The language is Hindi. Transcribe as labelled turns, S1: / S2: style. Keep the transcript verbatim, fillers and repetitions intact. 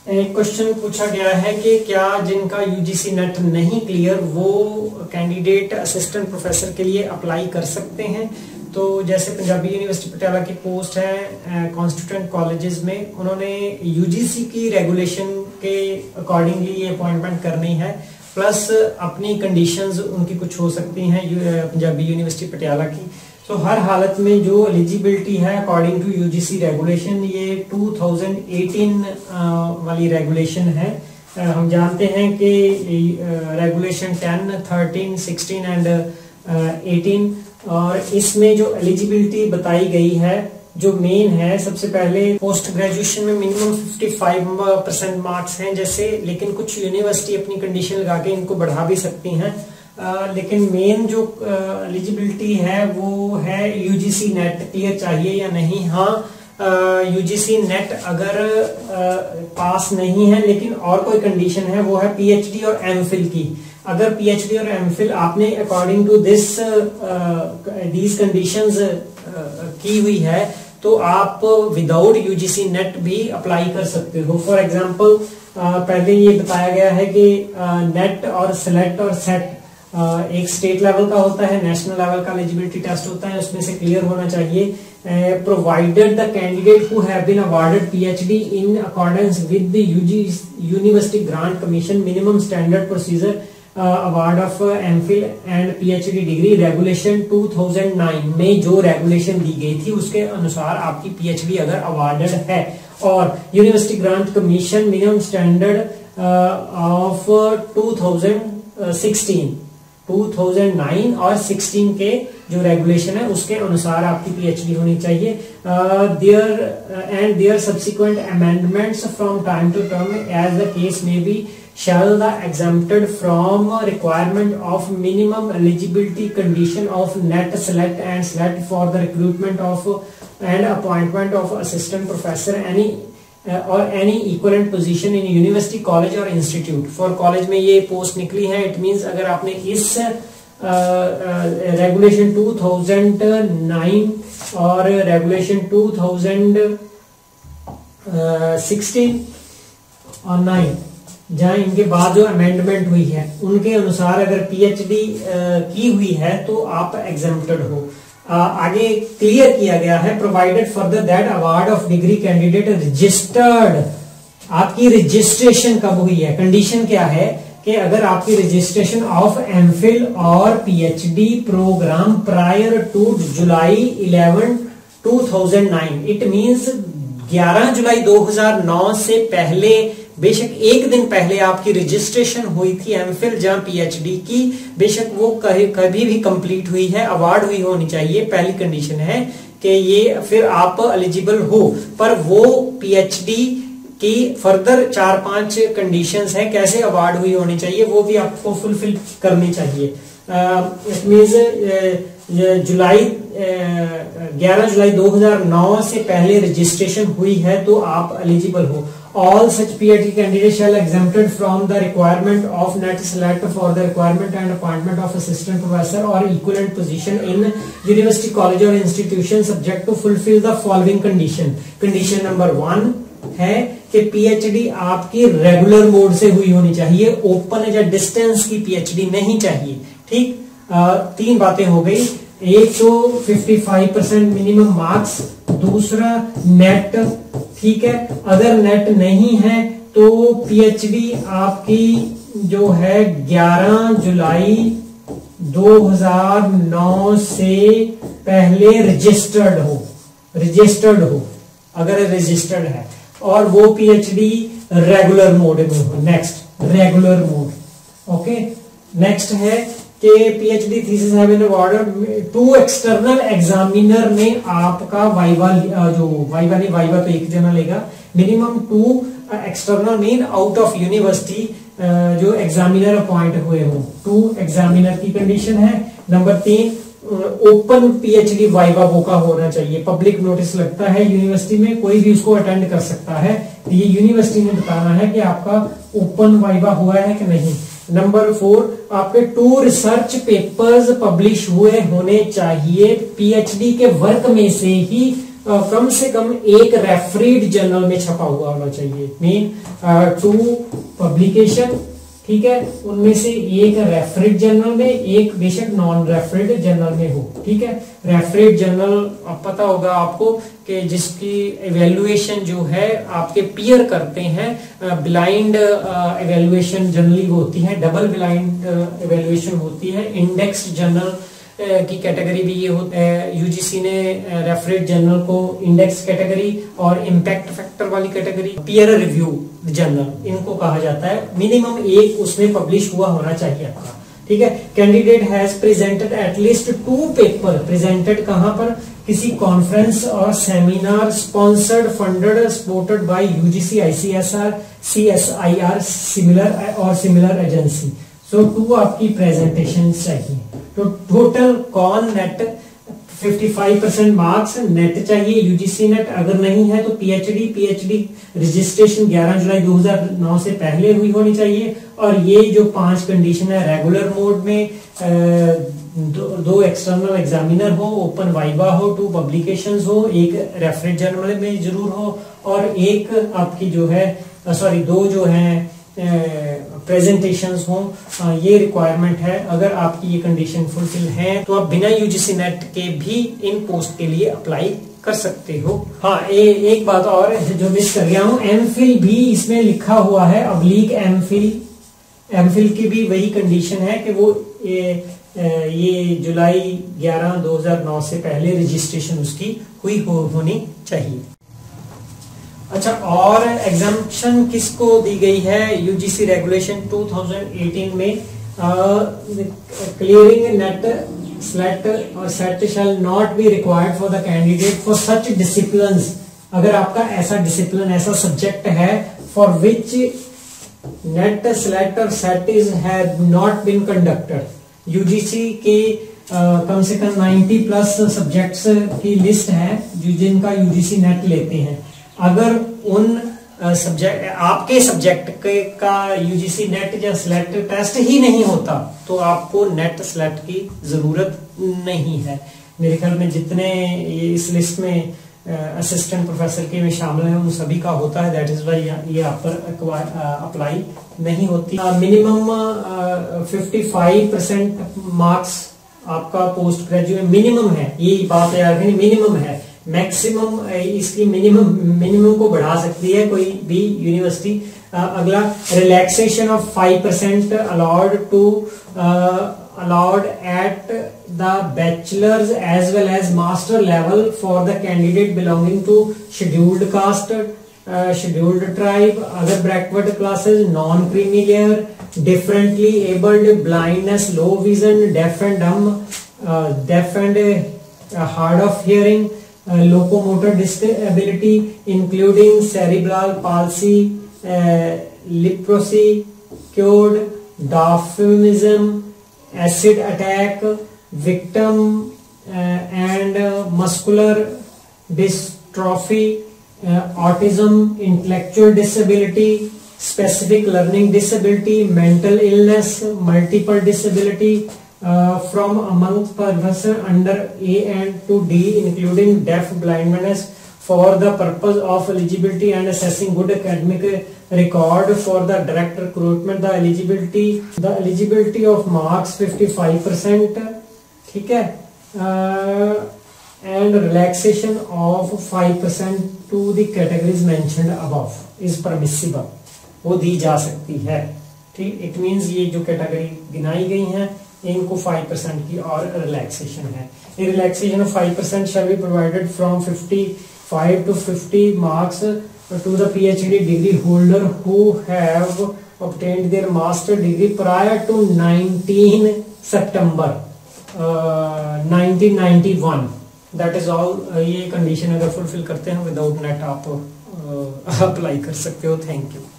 S1: एक क्वेश्चन पूछा गया है कि क्या जिनका यूजीसी नेट नहीं क्लियर वो कैंडिडेट असिस्टेंट प्रोफेसर के लिए अप्लाई कर सकते हैं। तो जैसे पंजाबी यूनिवर्सिटी पटियाला की पोस्ट है कॉन्स्टिट्यूएंट कॉलेजेस में, उन्होंने यूजीसी की रेगुलेशन के अकॉर्डिंगली ये अपॉइंटमेंट करनी है, प्लस अपनी कंडीशंस उनकी कुछ हो सकती हैं पंजाबी यूनिवर्सिटी पटियाला की। तो हर हालत में जो एलिजिबिलिटी है अकॉर्डिंग टू यूजीसी रेगुलेशन ये टू थाउजेंड एटीन वाली रेगुलेशन है। हम जानते हैं कि regulation ten, thirteen, sixteen and eighteen, और इसमें जो एलिजिबिलिटी बताई गई है जो मेन है, सबसे पहले पोस्ट ग्रेजुएशन में मिनिमम पचपन परसेंट मार्क्स हैं जैसे, लेकिन कुछ यूनिवर्सिटी अपनी कंडीशन लगा के इनको बढ़ा भी सकती हैं। Uh, लेकिन मेन जो एलिजिबिलिटी uh, है वो है यूजीसी नेट क्लियर चाहिए या नहीं। हाँ, यूजीसी नेट अगर uh, पास नहीं है लेकिन और कोई कंडीशन है वो है पीएचडी और एमफिल की। अगर पीएचडी और एमफिल आपने according to this these conditions की हुई है तो आप विदाउट यूजीसी नेट भी अप्लाई कर सकते हो। फॉर एग्जांपल uh, पहले ये बताया गया है कि नेट uh, और सेलेक्ट और सेट Uh, एक स्टेट लेवल का होता है, नेशनल लेवल का एलिजिबिलिटी टेस्ट होता है, उसमें से क्लियर होना चाहिए। Provided the candidate who have been awarded PhD in accordance with the university grant commission minimum standard procedure award of MPhil and PhD degree regulation two thousand nine में जो रेगुलेशन दी गई थी उसके अनुसार आपकी पीएचडी अगर अवार्डेड है, और university grant commission minimum standard of two thousand sixteen two thousand nine और सिक्सटीन के जो रेगुलेशन है उसके अनुसार आपकी पीएचडी होनी चाहिए। There and there subsequent amendments from time to term as the case may be shall the exempted from requirement of minimum eligibility condition of net select and select for the recruitment of and appointment of assistant professor any uh, or any equivalent position in university college or institute। for college में ये पोस्ट निकली है, इट मींस अगर आपने इस रेगुलेशन टू थाउजेंड नाइन और रेगुलेशन टू थाउजेंड सिक्सटीन और नाइन जहां इनके बाद जो अमेंडमेंट हुई है उनके अनुसार अगर पीएचडी की हुई है तो आप एग्जेम्प्टेड हो। आ, आगे क्लियर किया गया है provided further that award of degree candidate registered. आपकी रजिस्ट्रेशन कब हुई है, कंडीशन क्या है कि अगर आपकी रजिस्ट्रेशन ऑफ एमफिल और PhD programme prior to July eleven two thousand nine, it means ग्यारह जुलाई दो हज़ार नौ से पहले, बेशक एक दिन पहले आपकी रजिस्ट्रेशन हुई थी एमफिल जहां पीएचडी की, बेशक वो कभी भी कंप्लीट हुई है, अवार्ड हुई होनी चाहिए। पहली कंडीशन है कि ये फिर आप एलिजिबल हो, पर वो पीएचडी की फर्दर चार पांच कंडीशंस है कैसे अवार्ड हुई होनी चाहिए वो भी आपको फुलफिल करनी चाहिए। इट मींस जुलाई ग्यारह जुलाई दो हज़ार नौ से पहले रजिस्ट्रेशन हुई है तो आप एलिजिबल हो। All such PhD candidates shall exempted from the requirement of net select for the requirement and appointment of assistant professor or equivalent position in university college or institution subject to fulfill the following condition। Condition number one है कि पीएचडी आपकी रेगुलर मोड से हुई होनी चाहिए, ओपन या डिस्टेंस की पीएचडी नहीं चाहिए। ठीक, आ, तीन बातें हो गई, एक तो पचपन परसेंट मिनिमम मार्क्स, दूसरा नेट, ठीक है। अगर नेट नहीं है तो पीएचडी आपकी जो है ग्यारह जुलाई दो हज़ार नौ से पहले रजिस्टर्ड हो, रजिस्टर्ड हो अगर रजिस्टर्ड है, और वो पीएचडी रेगुलर मोड में हो। Next regular mode, okay. Next है कि PhD thesis have been awarded to external examiner ने आपका वाइवा, जो वाइवा नहीं वाइवा तो एक जना लेगा, minimum two external mean out of university जो एग्जामिनर अपॉइंट हुए हो, टू एग्जामिनर की कंडीशन है। नंबर तीन, ओपन पीएचडी वाइवा वो का होना चाहिए, पब्लिक नोटिस लगता है यूनिवर्सिटी में, कोई भी उसको अटेंड कर सकता है, ये यूनिवर्सिटी ने बताना है कि आपका ओपन वाइवा हुआ है कि नहीं। नंबर फोर, आपके टू रिसर्च पेपर्स पब्लिश हुए होने चाहिए, पीएचडी के वर्क में से ही कम से कम एक रेफरीड जर्नल में छपा हुआ होना चाहिए। मीन टू पब्लिकेशन, ठीक है, उनमें से एक रेफरेड जर्नल में, एक बेशक नॉन रेफरेड जर्नल में हो। ठीक है, रेफरेड जर्नल अब पता होगा आपको कि जिसकी इवेल्युएशन जो है आपके पीयर करते हैं, ब्लाइंड इवेल्युएशन जनरली होती है, डबल ब्लाइंड इवेल्युएशन होती है। इंडेक्स जर्नल की कैटेगरी भी ये होता है। यूजीसी ने रेफरेड जर्नल को इंडेक्स कैटेगरी और इम्पैक्ट फैक्टर वाली कैटेगरी, पीयर रिव्यू जर्नल इनको कहा जाता है। मिनिमम एक उसमें पब्लिश हुआ होना चाहिए आपका। ठीक है, candidate has presented at least two paper, presented कहां पर, किसी कॉन्फ्रेंस और seminar sponsored, funded, supported by UGC, ICSR, CSIR, similar और सिमिलर एजेंसी। सो टू आपकी प्रेजेंटेशन चाहिए। तो टोटल कॉन नेट पचपन परसेंट मार्क्स नेट चाहिए, यूजीसी नेट। अगर नहीं है तो पीएचडी, पीएचडी रजिस्ट्रेशन ग्यारह जुलाई दो हज़ार नौ से पहले हुई होनी चाहिए। और ये जो पांच कंडीशन है, रेगुलर मोड में दो, दो एक्सटर्नल एग्जामिनर हो, ओपन वाइवा हो, टू पब्लिकेशंस हो, एक रेफरेड जर्नल में जरूर हो, और एक आपकी जो है सॉरी दो जो है प्रेजेंटेशंस हो, ये रिक्वायरमेंट है। अगर आपकी ये कंडीशन फुलफिल है तो आप बिना यूजीसी नेट के भी इन पोस्ट के लिए अप्लाई कर सकते हो। हाँ, ए, एक बात और जो मिस कर गया हूँ, एमफिल भी इसमें लिखा हुआ है, अब्लीक एमफिल। एमफिल की भी वही कंडीशन है कि वो ये, ये जुलाई ग्यारह दो हज़ार नौ से पहले रजिस्ट्रेशन उसकी हुई हो, होनी चाहिए। अच्छा, और एग्जाम्पशन किसको दी गई है यूजीसी रेगुलेशन दो हज़ार अठारह में, क्लियरिंग नेट स्लेट और SET shall not be required for the candidate for such disciplines. अगर आपका ऐसा डिसिप्लिन, ऐसा सब्जेक्ट है फॉर विच नेट स्लेट और SET is have not been conducted, UGC के uh, कम से कम नब्बे प्लस सब्जेक्ट्स की लिस्ट है जिनका यूजीसी नेट लेते हैं। अगर उन सब्जेक्ट uh, आपके सब्जेक्ट के का यूजीसी नेट या स्लेट टेस्ट ही नहीं होता तो आपको नेट स्लेट की जरूरत नहीं है। मेरे ख्याल में जितने इस लिस्ट में असिस्टेंट uh, प्रोफेसर के में शामिल हैं उन सभी का होता है, दैट इज वाई ये आप पर अप्लाई नहीं होती। मिनिमम पचपन परसेंट मार्क्स आपका पोस्ट ग्रेजुएट मिनिमम है, ये बात याद रखनी, मिनिमम है। मैक्सिमम इसकी मिनिमम मिनिमम को बढ़ा सकती है कोई भी यूनिवर्सिटी। अगला, relaxation of five percent allowed to allowed at the bachelors as well as master level for the candidate belonging to scheduled caste, scheduled tribe, other backward classes, non creamy layer, differently abled, blindness, low vision, deaf and dumb, deaf and hard of hearing, Uh, locomotor disability including cerebral palsy, uh, leprosy, cured, dwarfism, acid attack, victim uh, and uh, muscular dystrophy, uh, autism, intellectual disability, specific learning disability, mental illness, multiple disability, Uh, from among persons under A and to D, including deaf, blindness, for the purpose of eligibility and assessing good academic record for the direct recruitment, the eligibility the eligibility of marks पचपन परसेंट, ठीक है, uh, and relaxation of five percent to the categories mentioned above is permissible, वो दी जा सकती है। ठीक, इट मींस ये जो कैटेगरी गिनाई गई हैं इनको फाइव परसेंट की और रिलैक्सेशन है। ये relaxation of five percent shall be provided from fifty five to fifty marks to the PhD degree holder who have obtained their master degree prior to nineteen September nineteen ninety one. That is all. ये कंडीशन अगर फुलफिल करते हैं विदाउट नेट आप अप्लाई कर सकते हो। Thank you.